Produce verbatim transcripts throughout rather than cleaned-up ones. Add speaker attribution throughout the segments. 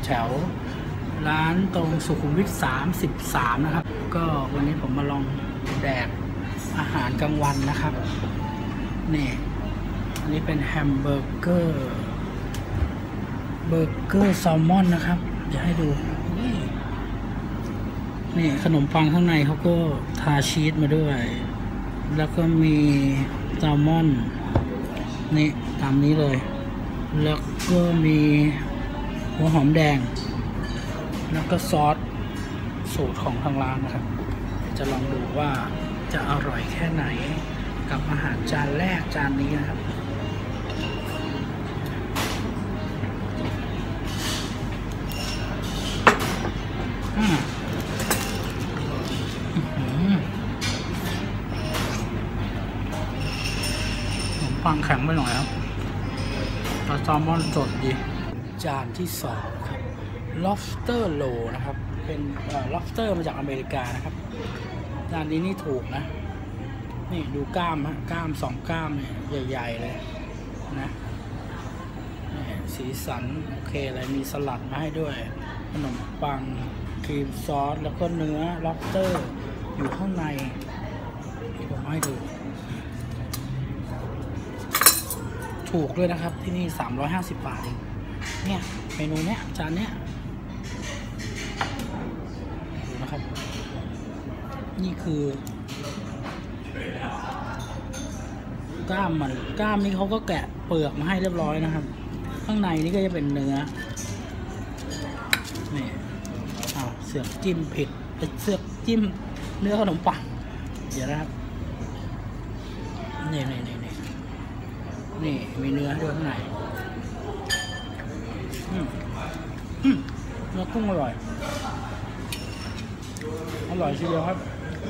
Speaker 1: แถวร้านตรงสุขุมวิทสามสิบสามนะครับก็วันนี้ผมมาลองแดกอาหารกลางวันนะครับนี่อันนี้เป็นแฮมเบอร์เกอร์เบอร์เกอร์แซลมอนนะครับเดี๋ยวให้ดูนี่ขนมปังข้างในเขาก็ทาชีสมาด้วยแล้วก็มีแซลมอนนี่ตามนี้เลยแล้วก็มีหัวหอมแดงแล้วก็ซอสสูตรของทางร้านนะครับจะลองดูว่าจะอร่อยแค่ไหนกับอาหารจานแรกจานนี้นะครับขนมปังแข็งไปหน่อยครับปลาแซลมอนสดดีจานที่สองครับ lobster roll นะครับเป็น lobster มาจากอเมริกานะครับจานนี้นี่ถูกนะนี่ดูกล้ามฮะกล้ามสองกล้ามเนี่ยใหญ่ๆเลยนะนี่สีสันโอเคเลยมีสลัดมาให้ด้วยขนมปังครีมซอสแล้วก็เนื้อ lobster อยู่ข้างในที่ผมให้ดูถูกด้วยนะครับที่นี่สามร้อยห้าสิบบาทเองเนี่ยเมนูเนี้ยจานเนี้ยดูนะครับนี่คือกล้ามมันกล้ามนี้เขาก็แกะเปลือกมาให้เรียบร้อยนะครับข้างในนี่ก็จะเป็นเนื้อนี่อ้าวเสือกจิ้มผิดเป็นเสือกจิ้มเนื้อขนมปังเดี๋ยวนะครับนี่นี่นี่นี่นี่มีเนื้อด้วยข้างในอืมอืมเนื้อกุ้งอร่อยอร่อยทีเดียวครับ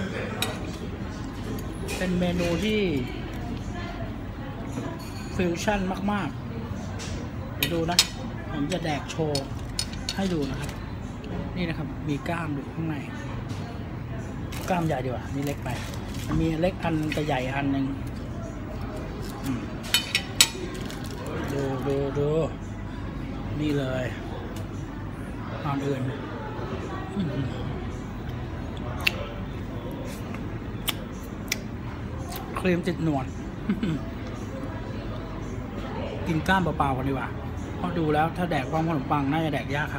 Speaker 1: เป็นเมนูที่ฟิวชั่นมากๆเดี๋ยวดูนะผมจะแดกโชว์ให้ดูนะครับนี่นะครับมีกล้ามอยู่ข้างในกล้ามใหญ่ดีกว่านี่เล็กไปมีเล็กอันแต่ใหญ่อันหนึ่งดูดูดูนี่เลยตอนอื่นครีมติดหนวดกินก้ามเปล่าๆกันดีกว่าเพราะดูแล้วถ้าแดกพร้อมขนมปังน่าจะแดกยากครับ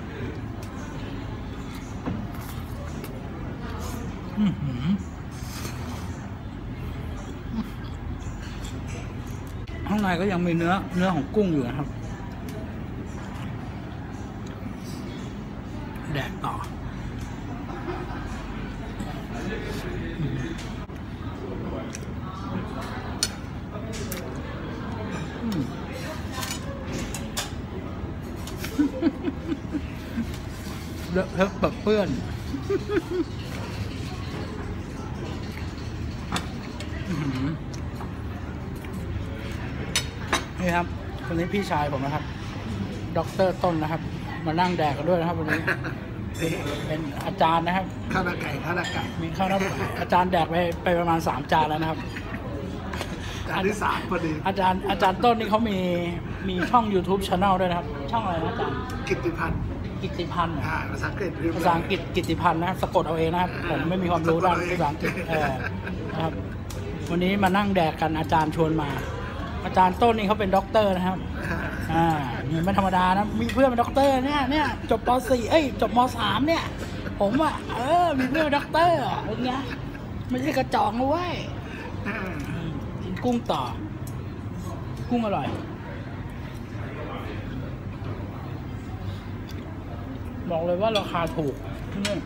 Speaker 1: ข้างในก็ยังมีเนื้อเนื้อของกุ้งอยู่นะครับแดกต่อเลอะเทอะแบบเปื้อนนี่ครับคนนี้พี่ชายผมนะครับด็อกเตอร์ต้นนะครับมานั่งแดกกันด้วยนะครับวันนี้เป็นอาจารย์นะครับ
Speaker 2: ข้าวหน้าไก่ข้าวหน้าไก่
Speaker 1: มีข้าวหน้าไก่อาจารย์แดกไปไปประมาณสามจานแล้วนะครับ
Speaker 2: จานที่สามพอดี
Speaker 1: อาจารย์อาจารย์ต้นนี่เขามีมีช่อง YouTube Channel ด้วยนะครับช่องอะไรนะอาจารย์
Speaker 2: กิตติพันธ์
Speaker 1: กิตติพันธ์
Speaker 2: ภาษาอังกฤษ
Speaker 1: ภาษาอังกฤษกิตติพันธ์นะสะกดเอาเองนะครับผมไม่มีความรู้ด้านภาษาอังกฤษเออนะครับวันนี้มานั่งแดกกันอาจารย์ชวนมาอาจารย์ต้นนี่เขาเป็นด็อกเตอร์นะครับอ่านี่ไม่ธรรมดานะมีเพื่อนเป็นด็อกเตอร์เนี่ยเนี่ยจบป.สี่ เอ้ยจบม.สาม เนี่ยผมอ่ะเออมีเพื่อนเป็นด็อกเตอร์อะไรเงี้ยไม่ใช่กระจอกนะเว้ยกินกุ้งต่อกุ้งอร่อยบอกเลยว่าราคาถูกนี่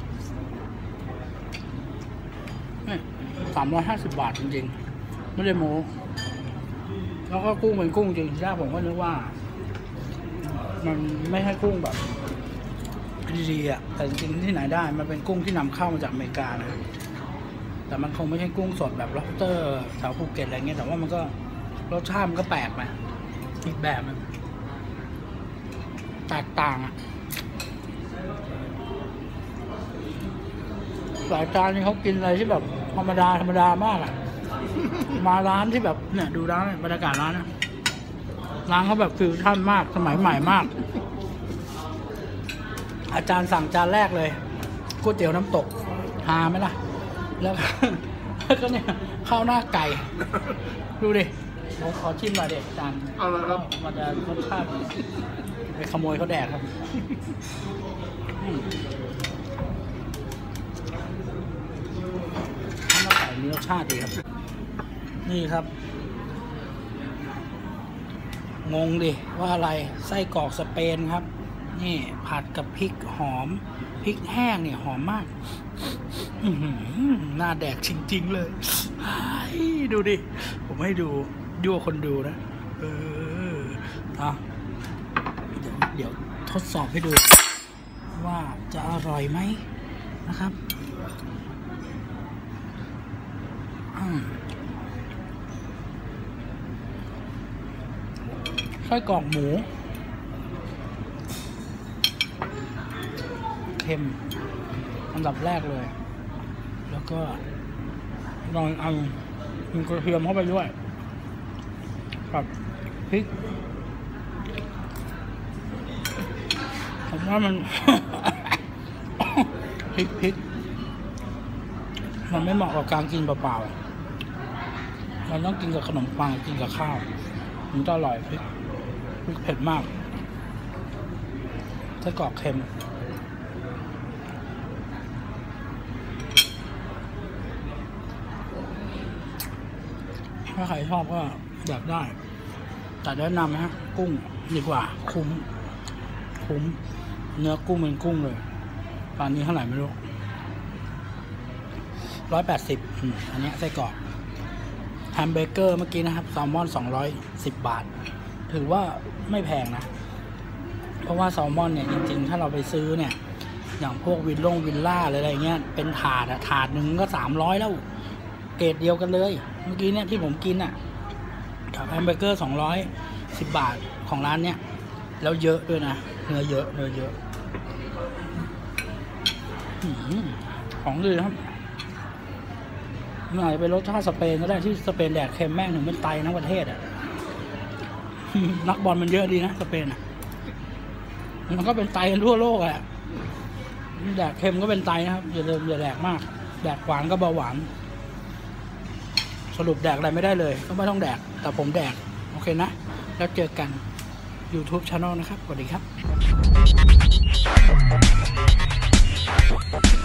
Speaker 1: นี่สามร้อยห้าสิบบาทจริงๆไม่ได้โม้แล้วก็กุ้งเป็นกุ้งจริงที่แรกผมก็นึกว่ามันไม่ใช่กุ้งแบบดีๆอ่ะแต่จริงๆที่ไหนได้มันเป็นกุ้งที่นำเข้ามาจากอเมริกานะแต่มันคงไม่ใช่กุ้งสดแบบล็อบสเตอร์แถวภูเก็ตอะไรเงี้ยแต่ว่ามันก็รสชาติมันก็แปลกไปอีกแบบนึงแตกต่างอ่ะหลายจานนี่เขากินอะไรที่แบบธรรมดาธรรมดามากอ่ะมาร้านที่แบบเนี่ยดูร้านบรรยากาศร้านนะร้านเขาแบบฟิวชั่นมากสมัยใหม่มากอาจารย์สั่งจานแรกเลยก๋วยเตี๋ยวน้ำตกหาไหมล่ะแล้วแล้วก็เนี่ยข้าวหน้าไก่ดูดิผมขอชิมหน่อยเด็กจาน
Speaker 2: เอาละครับ
Speaker 1: มันจะรสชาติไปขโมยเขาแดกครับอืมข้าวหน้าไก่มีรสชาติดีครับนี่ครับงงดิว่าอะไรไส้กรอกสเปนครับนี่ผัดกับพริกหอมพริกแห้งเนี่ยหอมมากอื้อหือหน้าแดกจริงๆเลยดูดิผมให้ดูยั่วคนดูนะเอออ่ะเดี๋ยวเดี๋ยวทดสอบให้ดูว่าจะอร่อยไหมนะครับอืมไส้กรอกหมูเค็มอันดับแรกเลยแล้วก็ลองเอามีกระเทียมเข้าไปด้วยกับพริกผมว่ามัน พริกพริกมันไม่เหมาะกับการกินเปล่าๆมันต้องกินกับขนมปังกินกับข้าวมันจะอร่อยพริกพริกเผ็ดมากไส้กรอกเค็มถ้าใครชอบก็อยากได้แต่แนะนำนะกุ้งดีกว่าคุ้มคุ้มเนื้อกุ้งเป็นกุ้งเลยตอนนี้เท่าไหร่ไม่รู้ร้อยแปดสิบอันนี้ไส้กรอกแฮมเบอร์เกอร์เมื่อกี้นะครับแซลมอนสองร้อยสิบบาทถือว่าไม่แพงนะเพราะว่าแซลมอนเนี่ยจริงๆถ้าเราไปซื้อเนี่ยอย่างพวกวิลล่งวิลล่าอะไรเงี้ยเป็นถาดอะถาดหนึ่งก็สามร้อยแล้วเกรดเดียวกันเลยเมื่อกี้เนี่ยที่ผมกินอ่ะกับแฮมเบอร์เกอร์สองร้อยสิบบาทของร้านเนี้ยแล้วเยอะด้วยนะเนื้อเยอะเนื้อเยอะของดีครับหน่อยไปรสชาติสเปนก็ได้ที่สเปนแดกเค็มแม่งถึงเป็นไตทั้งประเทศอ่ะ นักบอลมันเยอะดีนะสเปนอ่ะมันก็เป็นไตกันทั่วโลกอ่ะแดกเค็มก็เป็นไตนะครับอย่าเดิมอย่าแดกมากแดกหวานก็เบาหวานสรุปแดกอะไรไม่ได้เลยก็ไม่ต้องแดกแต่ผมแดกโอเคนะแล้วเจอกัน YouTube Channel นะครับสวัสดีครับ